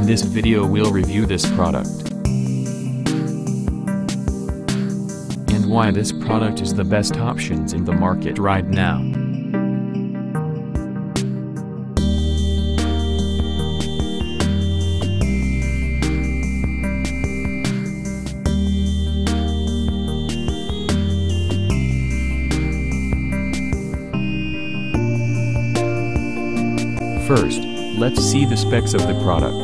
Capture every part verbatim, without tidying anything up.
this video we'll review this product and why this product is the best options in the market right now. First, let's see the specs of the product.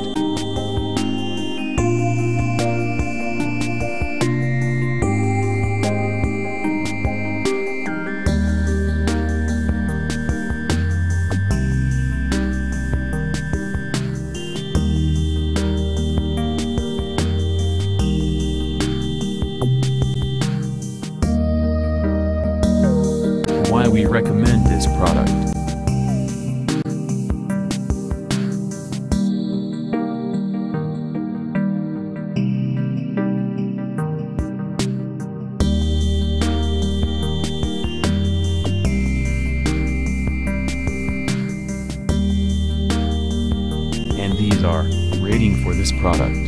Why we recommend this product. And these are rating for this product.